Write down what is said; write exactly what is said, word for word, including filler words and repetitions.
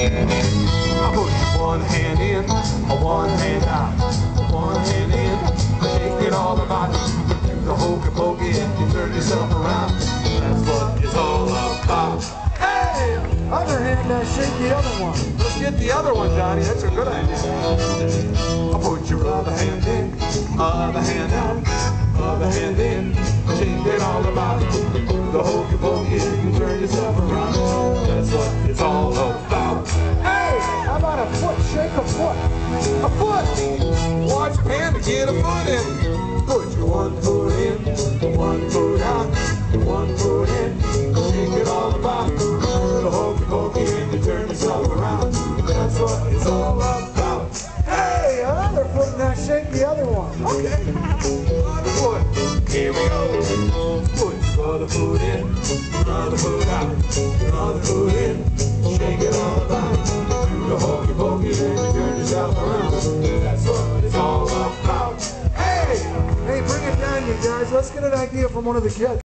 I put one hand in, a one hand out, one hand in, shake it all about. Do the hokey pokey and you turn yourself around. That's what it's all about. Hey! Other hand, uh, shake the other one. Let's get the other one, Johnny. That's a good idea. I put your other hand in, other hand out, other hand in, shake it all about. Do the hokey pokey and you turn yourself around. That's what it's all about. Hey! How about a foot? Shake a foot. A foot! Watch Panda get a foot in. Put your one foot in, one foot out, one foot in, shake it all about. The hokey pokey and you turn yourself around. That's what it's all about. Hey, another foot. Now shake the other one. Okay. Other foot. Here we go. Put your other foot in, other foot out, other foot in, shake it all about. The hokey pokey and you turn yourself around. That's what it's all about. Hey! Hey, bring it down, you guys. Let's get an idea from one of the kids.